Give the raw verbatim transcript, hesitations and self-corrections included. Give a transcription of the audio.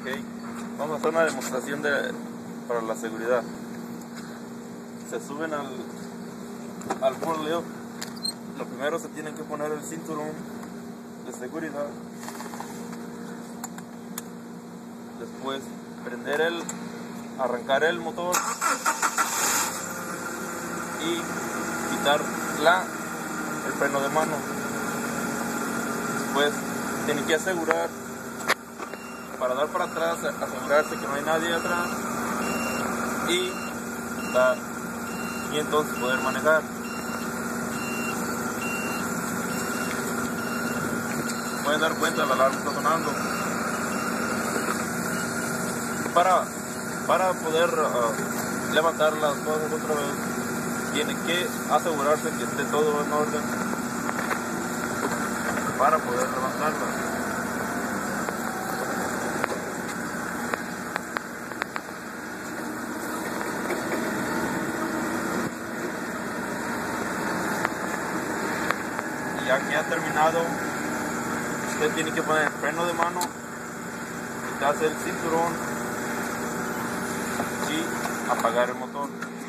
Okay. Vamos a hacer una demostración de, para la seguridad. Se suben al, al forklift. Lo primero se tienen que poner el cinturón de seguridad. Después prender el, arrancar el motor y quitar la, el freno de mano. Después tienen que asegurar, para dar para atrás, asegurarse que no hay nadie atrás y dar, y entonces poder manejar. Pueden dar cuenta, la alarma está sonando. Para, para poder uh, levantar las cosas otra vez, tienen que asegurarse que esté todo en orden para poder levantarlas. Y ya que ha terminado, usted tiene que poner el freno de mano, quitarse el cinturón y apagar el motor.